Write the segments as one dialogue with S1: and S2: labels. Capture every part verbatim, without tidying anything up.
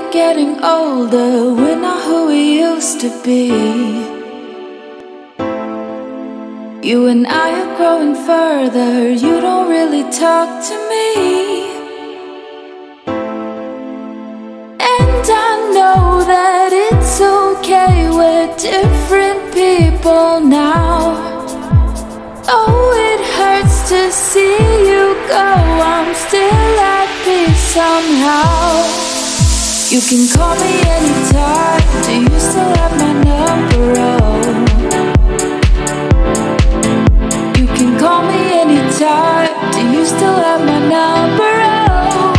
S1: we're getting older, we're not who we used to be. You and I are growing further, you don't really talk to me. And I know that it's okay, we're different people now. Oh, it hurts to see you go, I'm still at peace somehow. You can call me anytime, do you still have my number? Oh, you can call me anytime, do you still have my number? Oh,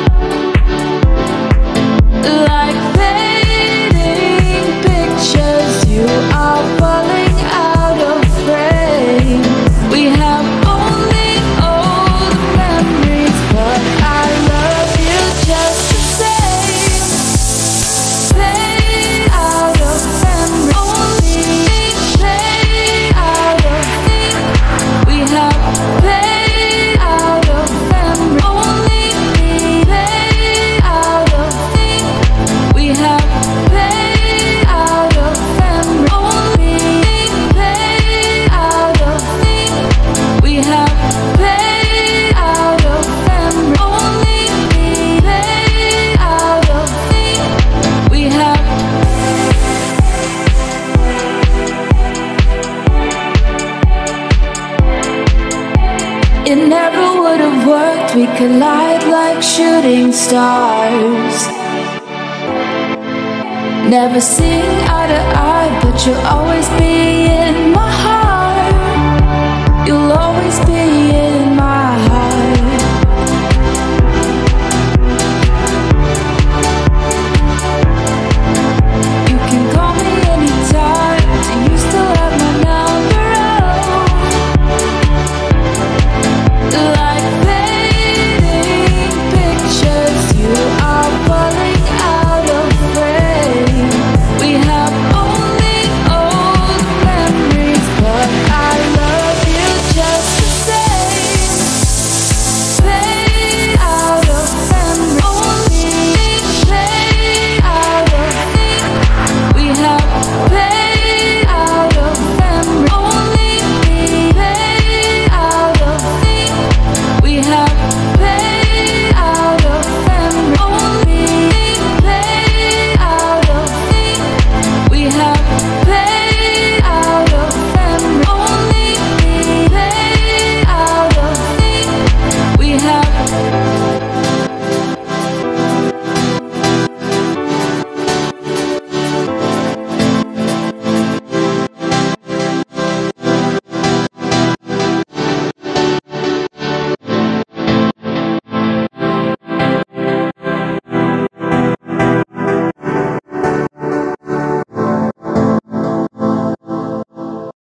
S1: like fading pictures, you are falling out of frame. We have only old memories, but I love you just the same. Fade out of memory, only fade out of me. We have fade out of memory, only fade out of me. We have fade out of memory, only fade out of me. We have fade out of memory, only fade out of me. We have. It never would have worked, we collide like shooting stars. Never seeing eye to eye, but you'll always be in my heart.